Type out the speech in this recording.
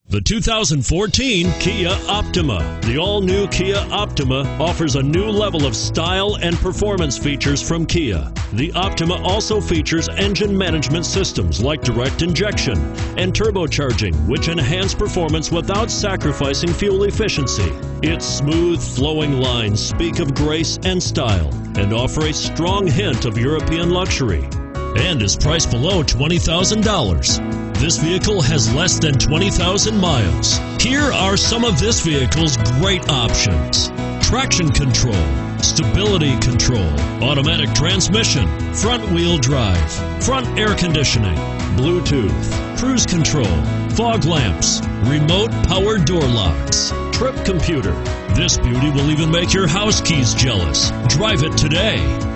The 2014 Kia Optima. The all-new Kia Optima offers a new level of style and performance features from Kia. The Optima also features engine management systems like direct injection and turbocharging, which enhance performance without sacrificing fuel efficiency. Its smooth, flowing lines speak of grace and style and offer a strong hint of European luxury, and is priced below $20,000. This vehicle has less than 20,000 miles. Here are some of this vehicle's great options: traction control, stability control, automatic transmission, front-wheel drive, front air conditioning, Bluetooth, cruise control, fog lamps, remote power door locks, trip computer. This beauty will even make your house keys jealous. Drive it today.